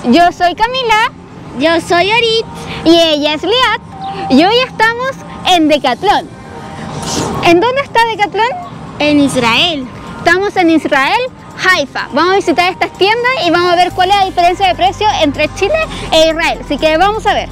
Yo soy Camila. Yo soy Orit. Y ella es Liat. Y hoy estamos en Decathlon. ¿En dónde está Decathlon? En Israel. Estamos en Israel, Haifa. Vamos a visitar estas tiendas y vamos a ver cuál es la diferencia de precio entre Chile e Israel. Así que vamos a ver.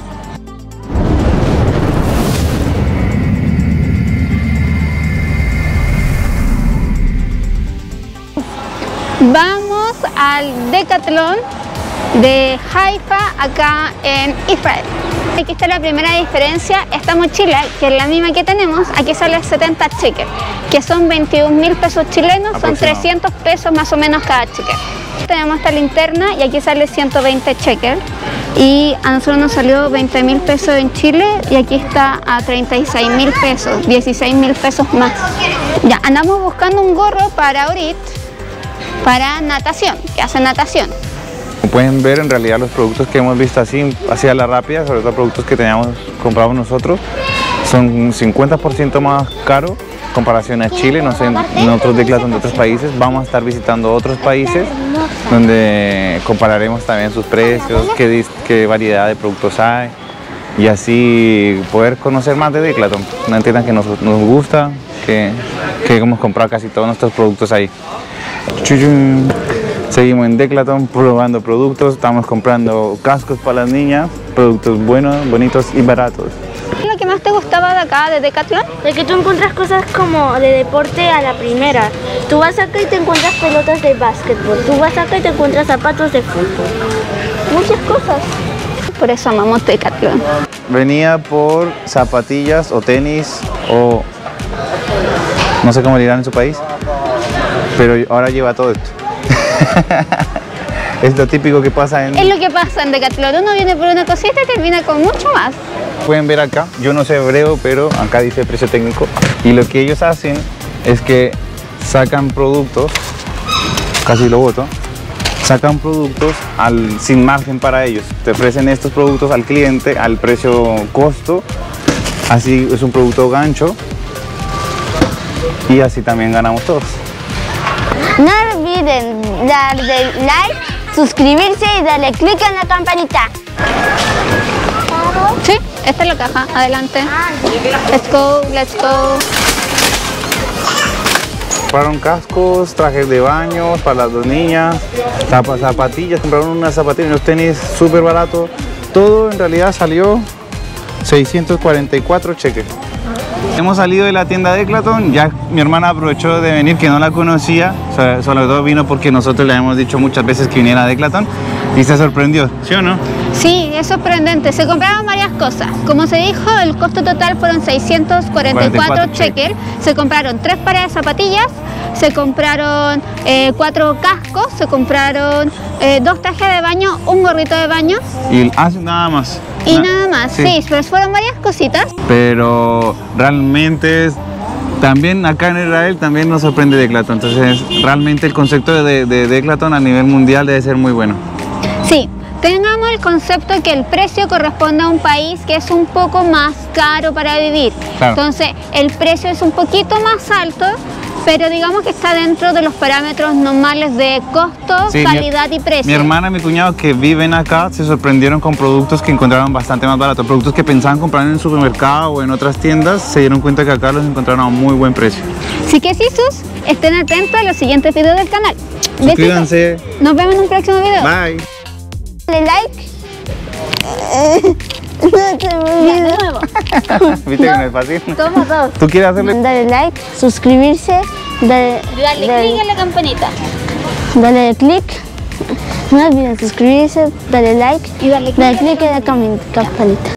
Vamos al Decathlon de Haifa acá en Israel. Aquí está la primera diferencia. Esta mochila, que es la misma que tenemos, aquí sale 70 shekels, que son 21.000 pesos chilenos, son 300 pesos más o menos cada shekel. Tenemos esta linterna y aquí sale 120 shekels y a nosotros nos salió 20.000 pesos en Chile y aquí está a 36.000 pesos, 16.000 pesos más. Ya, andamos buscando un gorro para Orit, para natación, que hace natación. Como pueden ver, en realidad los productos que hemos visto así a la rápida, sobre todo productos que teníamos comprados nosotros, son un 50% más caros en comparación a Chile. No sé, en otros Decathlon de otros países. Vamos a estar visitando otros países donde compararemos también sus precios, qué variedad de productos hay y así poder conocer más de Decathlon. Una tienda que nos gusta, que hemos comprado casi todos nuestros productos ahí. Seguimos en Decathlon probando productos, estamos comprando cascos para las niñas, productos buenos, bonitos y baratos. ¿Qué es lo que más te gustaba de acá, de Decathlon? De que tú encuentras cosas como de deporte a la primera. Tú vas acá y te encuentras pelotas de básquetbol. Tú vas acá y te encuentras zapatos de fútbol. Muchas cosas. Por eso amamos Decathlon. Venía por zapatillas o tenis o no sé cómo le dirán en su país, pero ahora lleva todo esto. Es lo típico que pasa en... Es lo que pasa en Decathlon, uno viene por una cosita y termina con mucho más. Pueden ver acá, yo no sé hebreo, pero acá dice precio técnico. Y lo que ellos hacen es que sacan productos, casi lo boto, sacan productos sin margen para ellos. Te ofrecen estos productos al cliente al precio costo, así es un producto gancho y así también ganamos todos. No olviden darle like, suscribirse y darle clic en la campanita. Sí, esta es la caja, adelante. Let's go, let's go. Compraron cascos, trajes de baño para las dos niñas, zapatillas, compraron unas zapatillas, unos tenis súper baratos. Todo en realidad salió 644 shekels. Hemos salido de la tienda de Decathlon, ya mi hermana aprovechó de venir, que no la conocía, sobre todo vino porque nosotros le hemos dicho muchas veces que viniera a Decathlon y se sorprendió, ¿sí o no? Sí, es sorprendente, se compraron varias cosas. Como se dijo, el costo total fueron 644 shekels, se compraron 3 pares de zapatillas, se compraron 4 cascos, se compraron 2 trajes de baño, un gorrito de baño. Y nada más. Y nada más, sí, pero fueron varias cositas. Pero realmente también acá en Israel también nos sorprende Decathlon, entonces realmente el concepto de Decathlon a nivel mundial debe ser muy bueno. Sí, tengamos el concepto que el precio corresponde a un país que es un poco más caro para vivir. Claro. Entonces el precio es un poquito más alto, pero digamos que está dentro de los parámetros normales de costo, sí, calidad y precio. Mi hermana y mi cuñado que viven acá se sorprendieron con productos que encontraron bastante más baratos. Productos que pensaban comprar en el supermercado o en otras tiendas, se dieron cuenta que acá los encontraron a muy buen precio. Así que sus, estén atentos a los siguientes videos del canal. Suscríbanse. Nos vemos en un próximo video. Bye. Dale like. No te olvides. De nuevo. ¿Viste que no es fácil? Toma dos. ¿Tú quieres hacerle? Dale like, suscribirse, darle clic en la campanita. Dale clic. No olviden suscribirse, darle like y darle clic en la campanita.